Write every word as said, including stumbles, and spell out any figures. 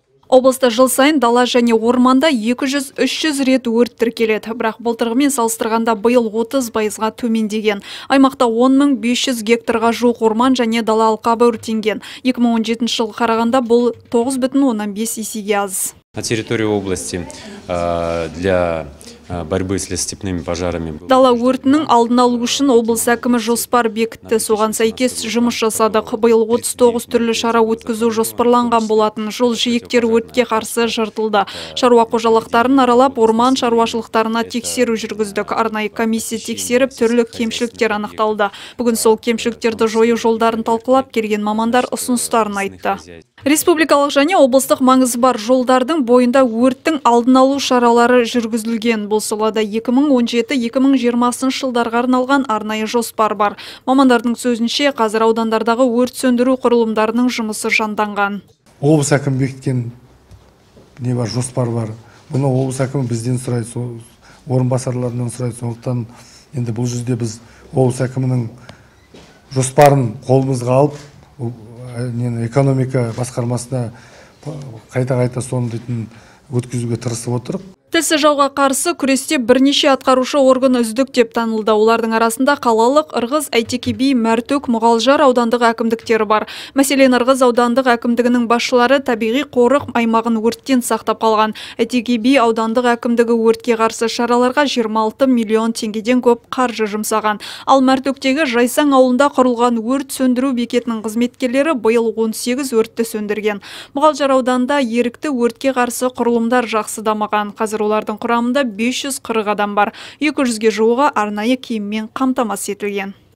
Облыста жыл сайын дала және орманда екі жүз үш жүз рет өрт тіркеледі. Бірақ былтырғымен салыстырғанда биыл отыз пайызға төмендеген. Аймақта он мың бес жүз гектарға жуық орман және дала алқабы өртенген. екі мың он жетінші жылға қарағанда бұл тоғыз бүтін оннан бес есеге аз. На территории области для борьбы с лесостепными пожарами. Дала өртінің алдын алу үшін облыс әкімі жоспар бекітті. Соған сәйкес жұмыс жасадық. Биыл отыз тоғыз түрлі шара өткізу жоспарланған болатын. Жол жиектер өртке қарсы жыртылды. Шаруа қожалықтарын аралап, орман шаруашылықтарына тексеру жүргіздік. Арнайы комиссия тексеріп, түрлі кемшіліктер анықталды. Бүгін сол кемшіліктерді жою жолдарын талқылап, келген мамандар ұсыныстарын айтты. Республикалық және облыстық маңызы бар жолдардың бойында өрттің алдын алу шаралары жүргізілген. Бұл салада екі мың он жеті - екі мың жиырмасыншы жылдарға арналған арнайы жоспар бар. Мамандардың сөзінше, қазір аудандардағы өрт сөндіру құрылымдарының жұмысы жанданған. Облыс әкімі бекіткен не бар, жоспар бар. Бұны облыс әкімі бізден сұрайды, орынбасарларынан сұрайды. Сондықтан енді бұл жерде біз облыс әкімінің жоспарын қолымызға алып, экономика басқармасына қайта-қайта соны дейтін өткізуге тырысып отырып. Тілсіз жауға қарсы күресте бірнеше атқарушы орган үздік деп танылды. Олардың арасында қалалық, Ырғыз, Әйтеке би, Мәртөк, Мұғалжар аудандық әкімдіктері бар. Мәселен, Ырғыз аудандық әкімдігінің басшылары табиғи қорық аймағын өрттен сақтап қалған. Әйтеке би аудандық әкімдігі өртке қарсы шараларға жиырма алты миллион теңгеден көп қаржы жұмсаған. Ал Мәртөктегі Жайсаң ауылында құрылған өрт сөндіру бекетінің қызметкерлері биыл он сегіз өртті сөндірген. Мұғалжар ауданында ерікті өртке қарсы құрылымдар жақсы дамыған. Қазір олардың құрамында бес жүз қырық адам бар. екі жүзге жуығы арнайы киіммен қамтамасыз етілген.